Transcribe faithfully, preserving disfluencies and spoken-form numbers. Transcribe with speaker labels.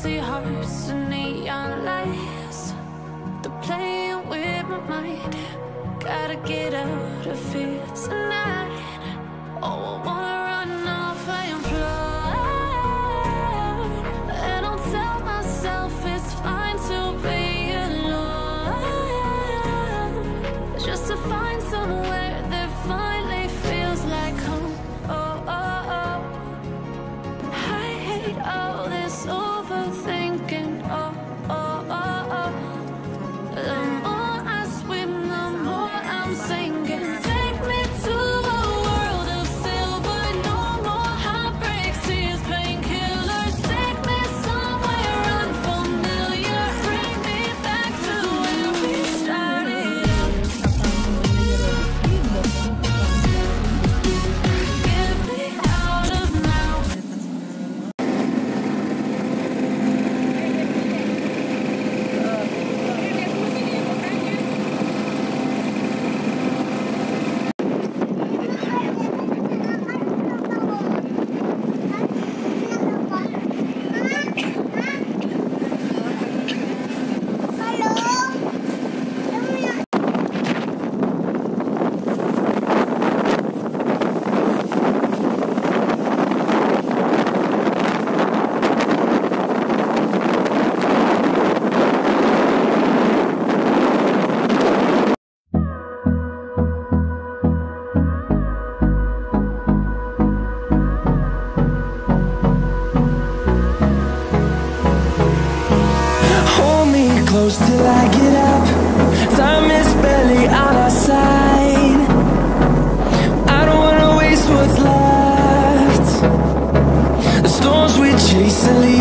Speaker 1: empty hearts and neon lights. They're playing with my mind. Gotta get out of here tonight. Oh, I wanna run off and fly. And I'll tell myself it's fine to be alone, just to find somewhere that finally feels like home. Oh, oh, oh. I hate all this overthinking. Oh, oh, oh, oh. The more I swim, the more I'm sinking. Take me to a world of silver. No more heartbreaks, tears, painkillers. Take me somewhere unfamiliar. Bring me back to where we started. Get me out of now.
Speaker 2: Hold me close till I get up. Time is barely on our side. I don't wanna waste what's left. The storms we chase and leave